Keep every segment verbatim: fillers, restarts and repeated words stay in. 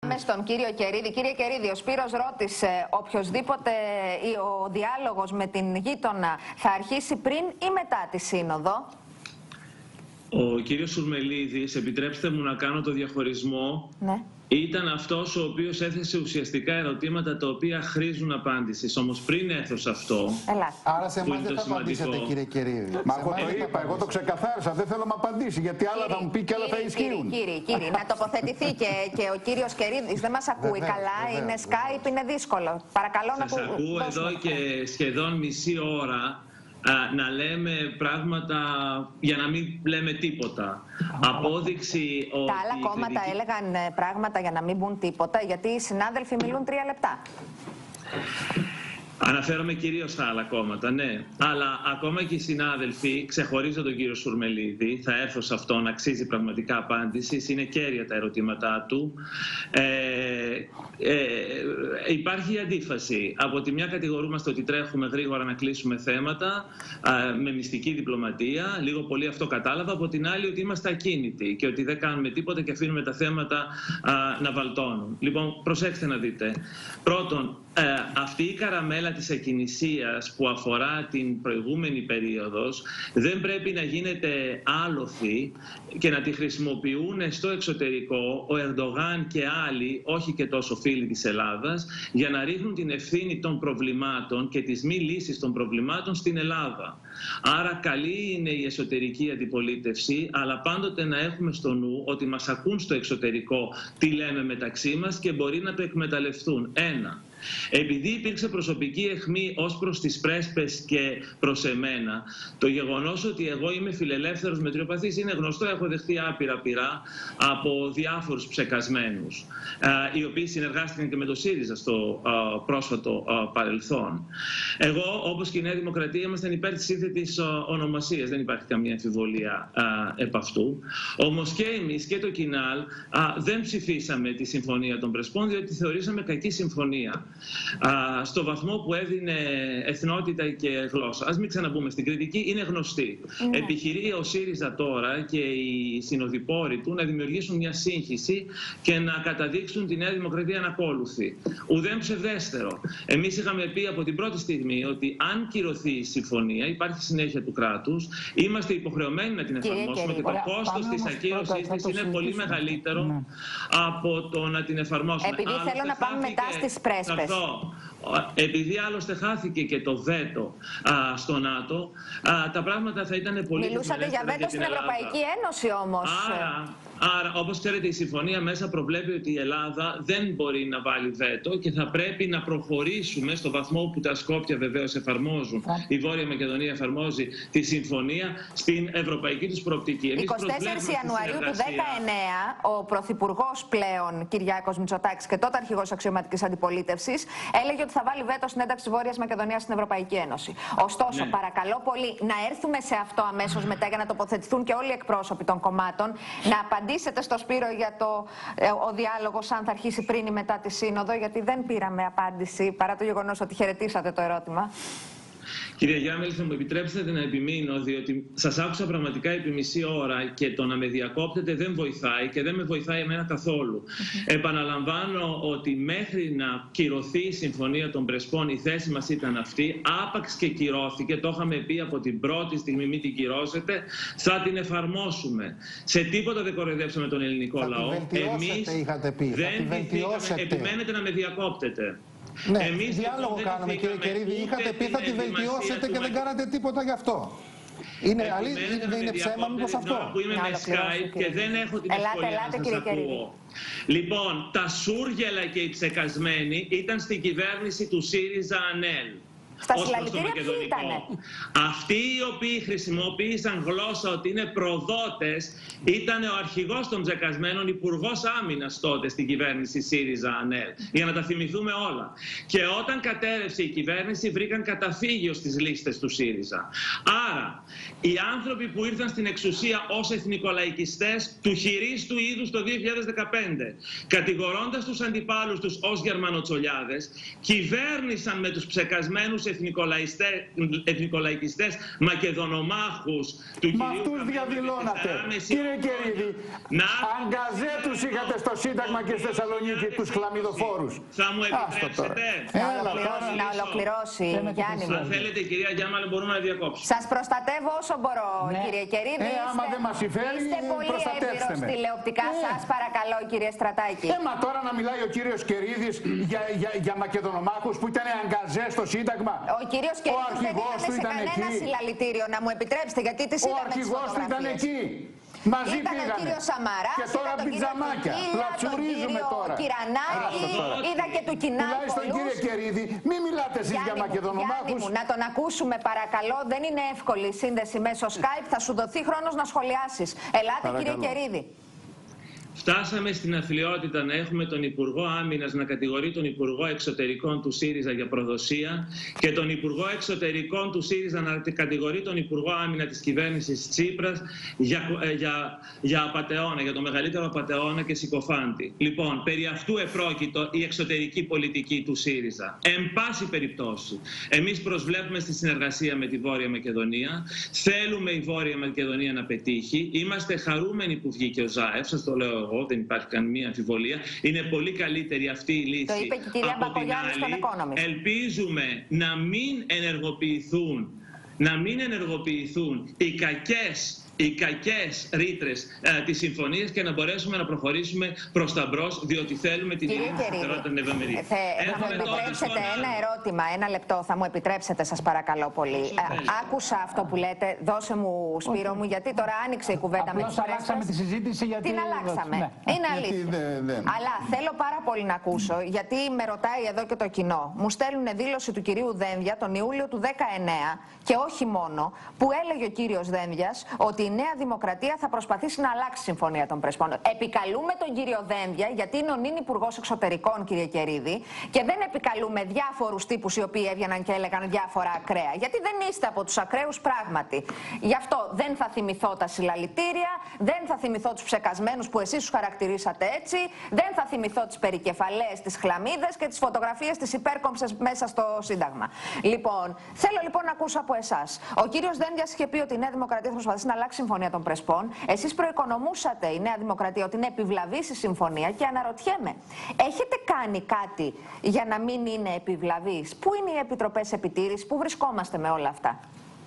Με στον κύριο Κερίδη. Κύριε Κερίδη, ο Σπύρος ρώτησε οποιοσδήποτε ο διάλογος με την γείτονα θα αρχίσει πριν ή μετά τη Σύνοδο. Ο κύριος Σουρμελίδης, επιτρέψτε μου να κάνω το διαχωρισμό, ναι. ήταν αυτός ο οποίος έθεσε ουσιαστικά ερωτήματα τα οποία χρήζουν απάντησης. Όμως πριν έρθω σε αυτό... Ελάτε. Άρα σε εμάς δεν θα απαντήσετε, κύριε Κερίδη. Μα εγώ το είπα, εγώ το ξεκαθάρισα, δεν θέλω να απαντήσει, γιατί άλλα θα μου πει και άλλα θα ισχύουν. Κύριε, κύριε, να τοποθετηθεί και, και ο κύριος Κερίδης δεν μας ακούει βεβαίως, καλά, βεβαίως, είναι βεβαίως. Skype, είναι δύσκολο. Παρακαλώ σας να ακούω εδώ και σχεδόν μισή ώρα. Α, να λέμε πράγματα για να μην λέμε τίποτα. Απόδειξη ότι... Τα άλλα κόμματα κριτική... έλεγαν πράγματα για να μην μπουν τίποτα, γιατί οι συνάδελφοι μιλούν τρία λεπτά. Αναφέρομαι κυρίως στα άλλα κόμματα, ναι. Αλλά ακόμα και οι συνάδελφοι, ξεχωρίζω τον κύριο Σουρμελίδη, θα έρθω σε αυτόν, αξίζει πραγματικά απάντηση, είναι κέρια τα ερωτήματά του. Ε, ε, υπάρχει αντίφαση. Από τη μια κατηγορούμαστε ότι τρέχουμε γρήγορα να κλείσουμε θέματα, ε, με μυστική διπλωματία, λίγο πολύ αυτό κατάλαβα. Από την άλλη ότι είμαστε ακίνητοι και ότι δεν κάνουμε τίποτα και αφήνουμε τα θέματα ε, να βαλτώνουν. Λοιπόν, προσέξτε να δείτε. Πρώτον, ε, αυτή η καραμέλα της εκκινησίας που αφορά την προηγούμενη περίοδος δεν πρέπει να γίνεται άλοθη και να τη χρησιμοποιούν στο εξωτερικό ο Ερντογάν και άλλοι, όχι και τόσο φίλοι της Ελλάδας, για να ρίχνουν την ευθύνη των προβλημάτων και της μη λύσης των προβλημάτων στην Ελλάδα. Άρα καλή είναι η εσωτερική αντιπολίτευση, αλλά πάντοτε να έχουμε στο νου ότι μας ακούν στο εξωτερικό τι λέμε μεταξύ μας και μπορεί να το εκμεταλλευτούν. Ένα. Επειδή υπήρξε προσωπική αιχμή ως προς τις πρέσπες και προς εμένα, το γεγονός ότι εγώ είμαι φιλελεύθερος μετριοπαθής είναι γνωστό, έχω δεχτεί άπειρα πειρά από διάφορους ψεκασμένους, οι οποίοι συνεργάστηκαν και με το ΣΥΡΙΖΑ στο πρόσφατο παρελθόν. Εγώ, όπως και η Νέα Δημοκρατία, ήμασταν υπέρ της σύνθετης ονομασίας, δεν υπάρχει καμία αμφιβολία επ' αυτού. Όμως και εμείς και το Κινάλ δεν ψηφίσαμε τη Συμφωνία των Πρεσπών, διότι θεωρήσαμε κακή συμφωνία. Α, στο βαθμό που έδινε εθνότητα και γλώσσα. Ας μην ξαναμπούμε στην κριτική, είναι γνωστή. Ναι. Επιχειρεί ο ΣΥΡΙΖΑ τώρα και οι συνοδοιπόροι του να δημιουργήσουν μια σύγχυση και να καταδείξουν τη Νέα Δημοκρατία ανακόλουθη. Ουδέν ψευδέστερο. Εμείς είχαμε πει από την πρώτη στιγμή ότι αν κυρωθεί η συμφωνία, υπάρχει συνέχεια του κράτους, είμαστε υποχρεωμένοι να την εφαρμόσουμε και, και το κόστος της ακύρωσής της είναι πολύ μεγαλύτερο ναι. από το να την εφαρμόσουμε. Επειδή Άλλωστε, θέλω να πάμε μετά στις πρέσπες. Αυτό. Επειδή άλλωστε χάθηκε και το βέτο α, στο ΝΑΤΟ, α, τα πράγματα θα ήταν πολύ... Μιλούσατε για βέτο στην Ευρωπαϊκή Ένωση όμως. Άρα, άρα, όπως ξέρετε, η συμφωνία μέσα προβλέπει ότι η Ελλάδα δεν μπορεί να βάλει βέτο και θα πρέπει να προχωρήσουμε στο βαθμό που τα Σκόπια βεβαίως εφαρμόζουν. Η Βόρεια Μακεδονία εφαρμόζει τη συμφωνία στην ευρωπαϊκή τους προοπτική. εικοστή τέταρτη Ιανουαρίου του δεκαεννέα, ο Πρωθυπουργός πλέον Κυριάκος Μητσοτάκης και τότε αρχηγός αξιωματικής αντιπολίτευσης έλεγε ότι θα βάλει βέτο στην ένταξη της Βόρειας Μακεδονίας στην Ευρωπαϊκή Ένωση. Ωστόσο, ναι. παρακαλώ πολύ να έρθουμε σε αυτό αμέσως μετά για να τοποθετηθούν και όλοι οι εκπρόσωποι των κομμάτων. Να απαντήσετε στο Σπύρο για το ε, ο διάλογος αν θα αρχίσει πριν ή μετά τη Σύνοδο, γιατί δεν πήραμε απάντηση παρά το γεγονός ότι χαιρετήσατε το ερώτημα. Κύριε Γιάμελη, θα μου επιτρέψετε να επιμείνω, διότι σας άκουσα πραγματικά επί μισή ώρα και το να με διακόπτετε δεν βοηθάει και δεν με βοηθάει εμένα καθόλου. Mm-hmm. Επαναλαμβάνω ότι μέχρι να κυρωθεί η Συμφωνία των Πρεσπών η θέση μας ήταν αυτή, άπαξ και κυρώθηκε, το είχαμε πει από την πρώτη στιγμή, μην την κυρώσετε, θα την εφαρμόσουμε. Σε τίποτα δεν κοροϊδέψαμε τον ελληνικό θα λαό. Εμείς είχατε πει. δεν τη επιμένετε να με διακόπτετε. Ναι, εμείς διάλογο κάναμε, κύριε Κερίδη. Είχατε πει θα τη βελτιώσετε και δεν κάνατε τίποτα γι' αυτό. Είναι αλήθεια, δεν είναι ψέμα, μήπως αυτό. Που είμαι με Skype και δεν έχω την ευκολία να σας ακούω. Λοιπόν, τα σούργελα και οι ψεκασμένοι ήταν στην κυβέρνηση του ΣΥΡΙΖΑ ΑΝΕΛ. Στα συλλαλητήρια ποιοι ήτανε? Αυτοί οι οποίοι χρησιμοποίησαν γλώσσα ότι είναι προδότες ήταν ο αρχηγός των ψεκασμένων, υπουργός άμυνας τότε στην κυβέρνηση ΣΥΡΙΖΑ ΑΝΕΛ. Για να τα θυμηθούμε όλα. Και όταν κατέρευσε η κυβέρνηση βρήκαν καταφύγιο στις λίστες του ΣΥΡΙΖΑ. Άρα, οι άνθρωποι που ήρθαν στην εξουσία ως εθνικολαϊκιστές του χειρίστου είδους το δύο χιλιάδες δεκαπέντε, κατηγορώντας τους αντιπάλους τους ως γερμανοτσολιάδες, κυβέρνησαν με τους ψεκασμένους εθνικολαϊκιστές μακεδονομάχους του Μα κυρίου αυτούς διαδηλώνατε. Κύριε Κερίδη, να... αγκαζέ τους είχατε στο Σύνταγμα και στη Θεσσαλονίκη, τους χλαμιδοφόρους. Θα μου επιτρέψετε να ολοκληρώσει, να ολοκληρώσει Γιάννη μου. Αν θέλετε κυρία Γιάμαλη μπορούμε να διακόψουμε. Σας προστατεύω όσο μπορώ, ναι. Κύριε Κερίδη. Ε, άμα δεν μας συμφέρει, είστε πολύ έμπειρος τηλεοπτικά. Ε. Σας παρακαλώ κύριε Στρατάκη. Ε, μα τώρα να μιλάει ο κύριος Κερίδης για, για, για μακεδονομάχους που ήταν αγκαζέ στο Σύνταγμα. Ο κύριος Κερίδης δεν ήταν σε κανένα συλλαλητήριο, να μου επιτρέψετε, γιατί τις είδαμε τις φωτογραφίες. Ο αρχηγός του ήταν εκεί. Μαζί ήταν πήγανε. ο κύριος Σαμαράς, και τώρα πιτζαμάκια. Πλατσουρίζουμε τώρα. Κυρανάκη, είδα και του Κινάλ. Τουλάχιστον κύριε Κερίδη, μην μιλάτε εσείς για μακεδονομάχους. Να τον ακούσουμε παρακαλώ, δεν είναι εύκολη η σύνδεση μέσω Skype, θα σου δοθεί χρόνος να σχολιάσεις. Ελάτε παρακαλώ. Κύριε Κερίδη. Φτάσαμε στην αθλιότητα να έχουμε τον Υπουργό Άμυνας να κατηγορεί τον Υπουργό Εξωτερικών του ΣΥΡΙΖΑ για προδοσία και τον Υπουργό Εξωτερικών του ΣΥΡΙΖΑ να κατηγορεί τον Υπουργό Άμυνα της κυβέρνησης Τσίπρας για, για, για απατεώνα, για το μεγαλύτερο απατεώνα και συκοφάντη. Λοιπόν, περί αυτού επρόκειτο η εξωτερική πολιτική του ΣΥΡΙΖΑ. Εν πάση περιπτώσει, εμείς προσβλέπουμε στη συνεργασία με τη Βόρεια Μακεδονία. Θέλουμε η Βόρεια Μακεδονία να πετύχει. Είμαστε χαρούμενοι που βγήκε ο Ζάεφ, σας το λέω εγώ, δεν υπάρχει καμία αμφιβολία. Είναι πολύ καλύτερη αυτή η λύση. Το είπε και η κυρία Μπακογιάννη στον Economist. Ελπίζουμε να μην ενεργοποιηθούν, να μην ενεργοποιηθούν οι κακές οι κακές ρήτρες ε, της συμφωνίας και να μπορέσουμε να προχωρήσουμε προς τα μπρος, διότι θέλουμε την ιδιαιτερότητα των Ευαμερίδων. Θα μου επιτρέψετε ένα ερώτημα, ένα λεπτό, θα μου επιτρέψετε σας παρακαλώ πολύ. Ε, άκουσα αυτό που λέτε, δώσε μου Σπύρο μου, γιατί τώρα άνοιξε η κουβέντα με τις πρέσβες. αλλάξαμε τη συζήτηση γιατί... Την αλλάξαμε, ναι. Είναι αλήθεια. Ναι, ναι. Αλλά θέλω πάρα πολύ να ακούσω, γιατί με ρωτάει εδώ και το κοινό. Μου στέλνουν δήλωση του κυρίου Δένδια τον Ιούλιο του δεκαεννέα και όχι μόνο, που έλεγε ο κύριος Δένδιας ότι η Νέα Δημοκρατία θα προσπαθήσει να αλλάξει τη Συμφωνία των Πρεσπών. Επικαλούμε τον κύριο Δένδια, γιατί είναι ο νυν Υπουργός Εξωτερικών, κύριε Κερίδη, και δεν επικαλούμε διάφορους τύπους οι οποίοι έβγαιναν και έλεγαν διάφορα ακραία. Γιατί δεν είστε από τους ακραίους πράγματι. Γι' αυτό δεν θα θυμηθώ τα συλλαλητήρια, δεν θα θυμηθώ τους ψεκασμένους που εσείς τους χαρακτηρίσατε έτσι, δεν θα θυμηθώ τις περικεφαλές, τις χλαμίδες και τις φωτογραφίες της υπέρκομψης μέσα στο Σύνταγμα. Λοιπόν, θέλω λοιπόν να ακούσω από εσάς. Ο κύριος Δένδιας είχε πει ότι η Νέα Δημοκρατία θα προσπαθήσει να αλλάξει Συμφωνία των Πρεσπών. Εσείς προοικονομούσατε, η Νέα Δημοκρατία, ότι είναι επιβλαβής η συμφωνία και αναρωτιέμαι, έχετε κάνει κάτι για να μην είναι επιβλαβής? Πού είναι οι επιτροπές επιτήρησης, πού βρισκόμαστε με όλα αυτά?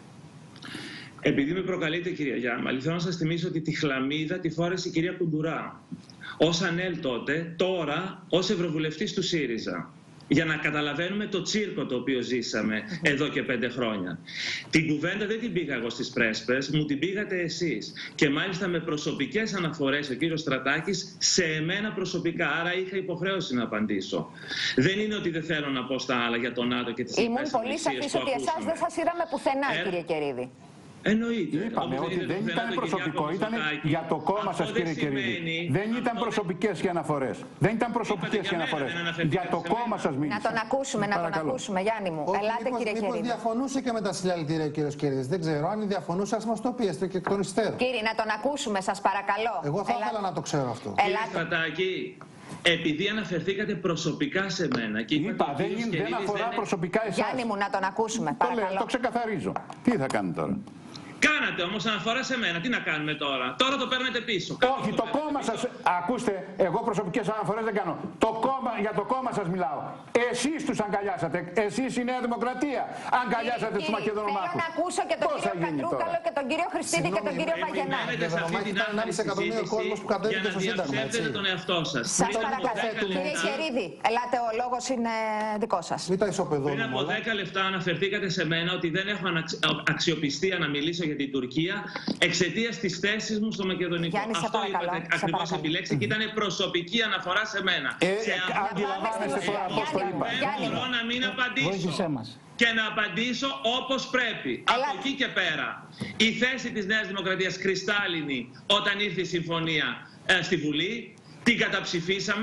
Επειδή με προκαλείτε, κυρία Γιάμαλη, θέλω να σας θυμίσω ότι τη χλαμίδα τη φόρεσε η κυρία Κουντουρά ως ΑΝΕΛ τότε, τώρα ως Ευρωβουλευτής του ΣΥΡΙΖΑ. Για να καταλαβαίνουμε το τσίρκο το οποίο ζήσαμε εδώ και πέντε χρόνια. Την κουβέντα δεν την πήγα εγώ στις πρέσπες, μου την πήγατε εσείς. Και μάλιστα με προσωπικές αναφορές ο κύριος Στρατάκης σε εμένα προσωπικά. Άρα είχα υποχρέωση να απαντήσω. Δεν είναι ότι δεν θέλω να πω στα άλλα για τον ΝΑΤΟ και τις υπές αμνησίες. Ήμουν πολύ σαφής ότι εσάς δεν σας είδαμε πουθενά, ε... κύριε Κερίδη. Εννοείται. Είπαμε ότι δεν ήταν προσωπικό, ήταν για το κόμμα σας, κύριε Κερίδη. Δεν ήταν προσωπικές οι αναφορές. Δεν ήταν προσωπικές οι αναφορές. Για το κόμμα σας μίλησα. Να τον ακούσουμε, να τον ακούσουμε, Γιάννη μου. Ελάτε, κύριε Κερίδη. Μήπως διαφωνούσε και με τα συλλαλητήρια ο κύριος Κερίδης? Δεν ξέρω. Αν διαφωνούσε, ας μας το πιέσετε και εκ των υστέρων. Κύριε, να τον ακούσουμε, σας παρακαλώ. Εγώ θα ήθελα να το ξέρω αυτό. Κύριε Στρατάκη, επειδή αναφερθήκατε προσωπικά σε μένα και είπα, δεν, δεν αφορά δεν... προσωπικά εσάς. Γιάννη μου, να τον ακούσουμε, παρακαλώ. Το, λέω, το ξεκαθαρίζω. Τι θα κάνει τώρα? Κάνατε όμως αναφορά σε μένα. Τι να κάνουμε τώρα? Τώρα το παίρνετε πίσω. Όχι, το, το κόμμα σας. Ακούστε, εγώ προσωπικές αναφορές δεν κάνω. Το κόμμα, για το κόμμα σας μιλάω. Εσείς τους αγκαλιάσατε. Εσείς η Νέα Δημοκρατία αγκαλιάσατε τους Μακεδονομάχους. Θέλω να ακούσω και τον κύριο Κατρούγκαλο και τον κύριο Χριστίδη και τον κύριο Παγενά. Για να διαψεύδετε τον εαυτό σας. Σας παρακαλώ. Κύριε Κερίδη, ελάτε, ο λόγος είναι δικό σας. Πριν από δέκα λεπτά αναφερθήκατε σε μένα ότι δεν έχω αξιοπιστία να μιλήσω για την Τουρκία εξαιτίας της θέσης μου στο Μακεδονικό. Γιάννη, αυτό παρακαλώ, είπατε ακριβώς επιλέξει και ήταν προσωπική αναφορά σε μένα. Ε, σε αντιλαμβάνεστε τώρα πώς το είπα. Δεν μπορώ να μην απαντήσω. Και να απαντήσω όπως πρέπει. Έλα. Από εκεί και πέρα. Η θέση της Νέας Δημοκρατίας κρυστάλλινη όταν ήρθε η συμφωνία ε, στη Βουλή. Την καταψηφίσαμε.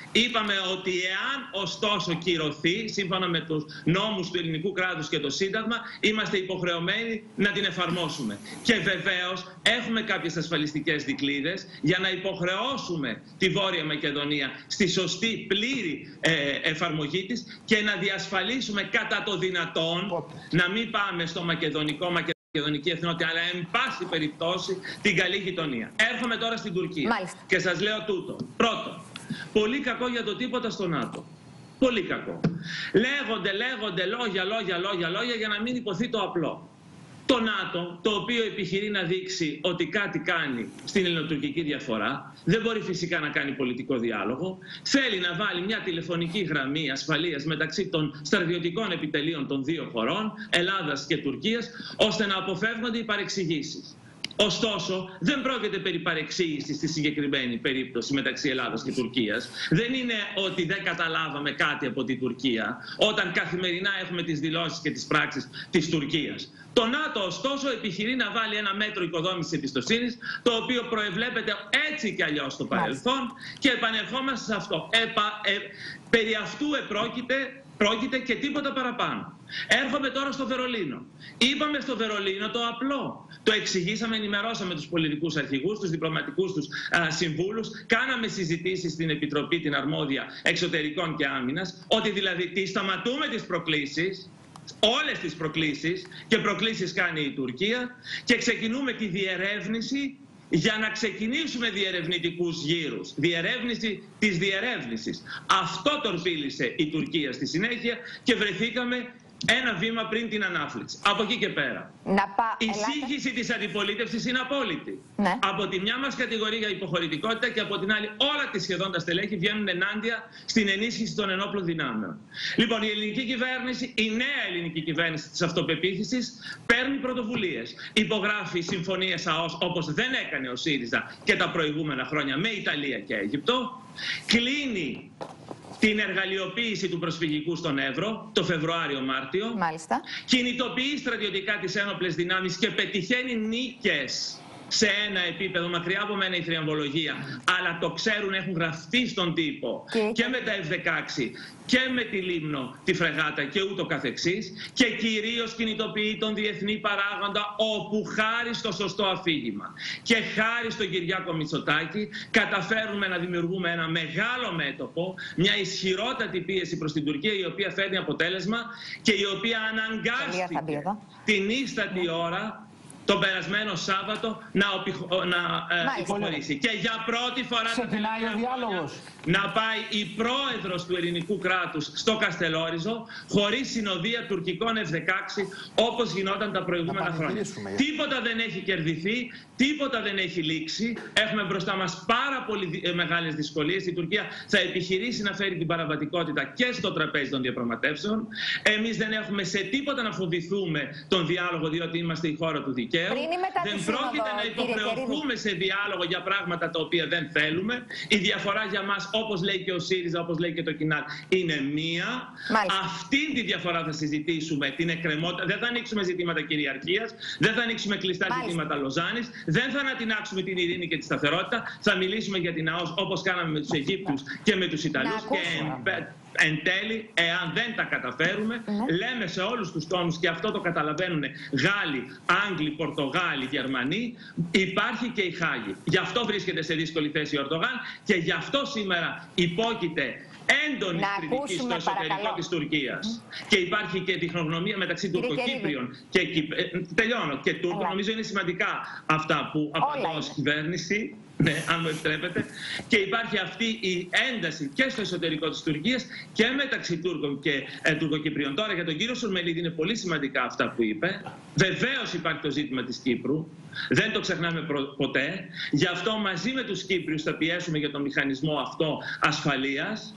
Είπαμε ότι εάν ωστόσο κυρωθεί, σύμφωνα με τους νόμους του ελληνικού κράτους και το Σύνταγμα, είμαστε υποχρεωμένοι να την εφαρμόσουμε. Και βεβαίως έχουμε κάποιες ασφαλιστικές δικλείδες για να υποχρεώσουμε τη Βόρεια Μακεδονία στη σωστή πλήρη ε, εφαρμογή της και να διασφαλίσουμε κατά το δυνατόν να μην πάμε στο μακεδονικό μακεδονική εθνότητα, αλλά εν πάση περιπτώσει την καλή γειτονία. Έρχομαι τώρα στην Τουρκία. Μάλιστα. Και σας λέω τούτο. Πρώτον, πολύ κακό για το τίποτα στο ΝΑΤΟ. Πολύ κακό. Λέγονται, λέγονται λόγια, λόγια, λόγια, λόγια για να μην υποθεί το απλό. Το ΝΑΤΟ, το οποίο επιχειρεί να δείξει ότι κάτι κάνει στην ελληνοτουρκική διαφορά, δεν μπορεί φυσικά να κάνει πολιτικό διάλογο, θέλει να βάλει μια τηλεφωνική γραμμή ασφαλείας μεταξύ των στρατιωτικών επιτελείων των δύο χωρών, Ελλάδας και Τουρκίας, ώστε να αποφεύγονται οι παρεξηγήσεις. Ωστόσο, δεν πρόκειται περί παρεξήγησης στη συγκεκριμένη περίπτωση μεταξύ Ελλάδας και Τουρκίας. Δεν είναι ότι δεν καταλάβαμε κάτι από την Τουρκία, όταν καθημερινά έχουμε τις δηλώσεις και τις πράξεις της Τουρκίας. Το ΝΑΤΟ, ωστόσο, επιχειρεί να βάλει ένα μέτρο οικοδόμησης εμπιστοσύνης, το οποίο προεβλέπεται έτσι κι αλλιώς στο παρελθόν, και επανερχόμαστε σε αυτό. Επα, ε, περί αυτού επρόκειται, πρόκειται και τίποτα παραπάνω. Έρχομαι τώρα στο Βερολίνο. Είπαμε στο Βερολίνο το απλό. Το εξηγήσαμε, ενημερώσαμε τους πολιτικούς αρχηγούς, τους διπλωματικούς τους α, συμβούλους, κάναμε συζητήσεις στην Επιτροπή την αρμόδια εξωτερικών και άμυνας, ότι δηλαδή τι σταματούμε τις προκλήσεις, όλες τις προκλήσεις, και προκλήσεις κάνει η Τουρκία, και ξεκινούμε τη διερεύνηση για να ξεκινήσουμε διερευνητικούς γύρους. Διερεύνηση της διερεύνησης. Αυτό τορπίλησε η Τουρκία στη συνέχεια και βρεθήκαμε ένα βήμα πριν την ανάφληξη. Από εκεί και πέρα. Να πά... Η σύγχυση της αντιπολίτευσης είναι απόλυτη. Ναι. Από τη μια μας κατηγορεί για υποχωρητικότητα και από την άλλη όλα τις σχεδόν τα στελέχη βγαίνουν ενάντια στην ενίσχυση των ενόπλων δυνάμεων. Λοιπόν, η ελληνική κυβέρνηση, η νέα ελληνική κυβέρνηση της αυτοπεποίθησης, παίρνει πρωτοβουλίες. Υπογράφει συμφωνίες ΑΟΣ, όπως δεν έκανε ο ΣΥΡΙΖΑ και τα προηγούμενα χρόνια με Ιταλία και Αίγυπτο. Κλείνει την εργαλειοποίηση του προσφυγικού στον Εύρο το Φεβρουάριο-Μάρτιο. Μάλιστα. Κινητοποιεί στρατιωτικά τις ένοπλες δυνάμεις και πετυχαίνει νίκες σε ένα επίπεδο μακριά από μένα η θριαμβολογία, αλλά το ξέρουν, έχουν γραφτεί στον τύπο και, και με τα εφ δεκαέξι και με τη Λίμνο, τη φρεγάτα και ούτω καθεξής, και κυρίως κινητοποιεί τον διεθνή παράγοντα, όπου χάρη στο σωστό αφήγημα και χάρη στον Κυριάκο Μητσοτάκη καταφέρουμε να δημιουργούμε ένα μεγάλο μέτωπο, μια ισχυρότατη πίεση προς την Τουρκία, η οποία φέρνει αποτέλεσμα και η οποία αναγκάστηκε την ίστατη ώρα τον περασμένο Σάββατο να, να ε, υποχωρήσει. Και για πρώτη φορά ξεκινάει ο διάλογος. Να πάει η πρόεδρος του ελληνικού κράτους στο Καστελόριζο χωρίς συνοδεία τουρκικών εφ δεκαέξι, όπως γινόταν τα προηγούμενα χρόνια. Τίποτα δεν έχει κερδιθεί, τίποτα δεν έχει λήξει. Έχουμε μπροστά μας πάρα πολύ μεγάλες δυσκολίες. Η Τουρκία θα επιχειρήσει να φέρει την παραβατικότητα και στο τραπέζι των διαπραγματεύσεων. Εμείς δεν έχουμε σε τίποτα να φοβηθούμε τον διάλογο, διότι είμαστε η χώρα του δικαίου. Δεν πρόκειται να υποχρεωθούμε σε διάλογο για πράγματα τα οποία δεν θέλουμε. Η διαφορά για μας, όπως λέει και ο ΣΥΡΙΖΑ, όπως λέει και το ΚΙΝΑΛ, είναι μία. Μάλιστα. Αυτήν τη διαφορά θα συζητήσουμε, την εκκρεμότητα. Δεν θα ανοίξουμε ζητήματα κυριαρχίας, δεν θα ανοίξουμε κλειστά Μάλιστα. ζητήματα Λοζάνης, δεν θα ανατινάξουμε την ειρήνη και τη σταθερότητα. Θα μιλήσουμε για την ΑΟΣ, όπως κάναμε με τους Αιγύπτιους και με τους Ιταλούς. Και εν, εν τέλει, εάν δεν τα καταφέρουμε, ναι. λέμε σε όλους τους τόνους, και αυτό το καταλαβαίνουν Γάλλοι, Άγγλοι, Πορτογάλοι, Γερμανοί, υπάρχει και η Χάγη. Γι' αυτό βρίσκεται σε δύσκολη θέση ο Ερντογάν και γι' αυτό σήμερα υπόκειται έντονη κριτική στο εσωτερικό παρακαλώ. της Τουρκίας. Mm. Και υπάρχει και διχνογνωμία μεταξύ Τουρκοκύπριων και, και, τελειώνω, και Τούρκων. Yeah. Νομίζω είναι σημαντικά αυτά που απαντώ ως κυβέρνηση. Ναι, αν μου επιτρέπετε. Και υπάρχει αυτή η ένταση και στο εσωτερικό της Τουρκίας και μεταξύ Τούρκων και ε, Τουρκοκυπρίων. Τώρα για τον κύριο Σουρμελίδη είναι πολύ σημαντικά αυτά που είπε. Βεβαίως υπάρχει το ζήτημα της Κύπρου. Δεν το ξεχνάμε ποτέ. Γι' αυτό μαζί με τους Κύπριους θα πιέσουμε για τον μηχανισμό αυτό ασφαλείας.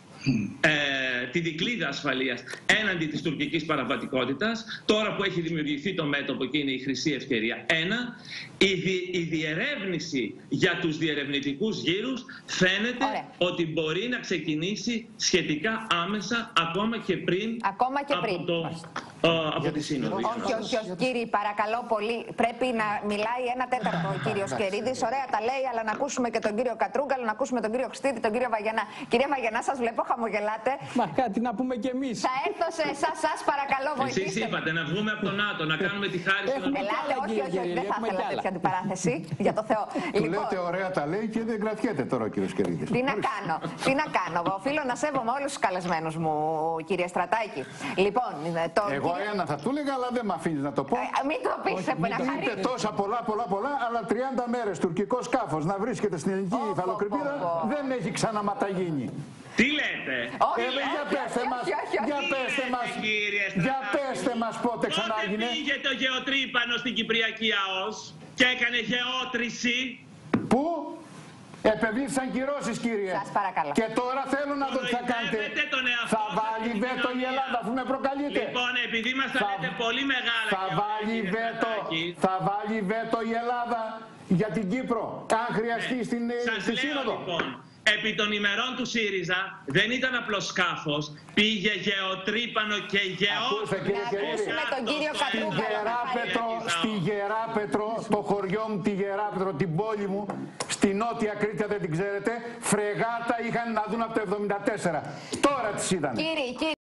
Ε, τη δικλείδα ασφαλείας έναντι της τουρκικής παραβατικότητας, τώρα που έχει δημιουργηθεί το μέτωπο και είναι η χρυσή ευκαιρία. Ένα, η, δι, η διερεύνηση για τους διερευνητικούς γύρους φαίνεται Ωραία. ότι μπορεί να ξεκινήσει σχετικά άμεσα, ακόμα και πριν, ακόμα και πριν. από το από τη Σύνοδο. Όχι, όχι, όχι, κύριε, παρακαλώ πολύ. Πρέπει να μιλάει ένα τέταρτο ο κύριος Κερίδης. Ωραία τα λέει, αλλά να ακούσουμε και τον κύριο Κατρούγκαλο, να ακούσουμε τον κύριο Χριστίδη, τον κύριο Βαγιανά. Κυρία Βαγιανά, σας βλέπω, χαμογελάτε. Μα κάτι να πούμε κι εμείς. Θα έρθω σε εσάς, σας παρακαλώ, βοηθήστε. Εσείς είπατε να βγούμε από το ΝΑΤΟ, να κάνουμε τη χάρη στον Ελλάδα. Ελάτε, όχι, όχι, όχι, δεν θα ήθελα τέτοια αντιπαράθεση. Για το Θεό. Του λέτε ωραία τα λέει και δεν κρατιέται τώρα ο κύριος Κερίδης. Τι να κάνω, τι να κάνω. Οφείλω να σέβομαι όλους τους καλεσμένους μου, κύριε Στρατάκη. Λοιπόν, το. Εγώ ένα θα του έλεγα, αλλά δεν με αφήνει να το πω. Ε, μην το πεις, σε Είπε τόσα πολλά, πολλά, πολλά, αλλά τριάντα μέρες τουρκικό σκάφος να βρίσκεται στην ελληνική υφαλοκρηπίδα δεν έχει ξαναματαγίνει. Τι λέτε? Όχι, ε, για πέστε μας, για πέστε μας, για πέστε μας πότε ξανά έγινε. Πότε πήγε το γεωτρύπανο στην Κυπριακή ΑΟΣ και έκανε γεώτρηση? Πού? Επευλήθησαν κυρώσεις, κύριε. Σας παρακαλώ. Και τώρα θέλω να δω τι θα κάνετε. Θα βάλει βέτο η Ελλάδα, αφού με προκαλείτε. Λοιπόν, επειδή μας τα λέτε πολύ μεγάλα. Θα βάλει βέτο, θα βάλει βέτο η Ελλάδα για την Κύπρο, αν χρειαστεί ναι. στην, στη Σύνοδο. Λοιπόν, επί των ημερών του ΣΥΡΙΖΑ δεν ήταν απλό σκάφος, πήγε γεωτρύπανο και γεώτρηση. Να ακούσουμε τον κύριο Κατρούγκαλο. Στη Γεράπετρο, το χωριό μου, τη Γεράπετρο, την πόλη μου, στη Νότια Κρήτη, δεν την ξέρετε, φρεγάτα είχαν να δουν από το εβδομήντα τέσσερα. Τώρα τις είδαν.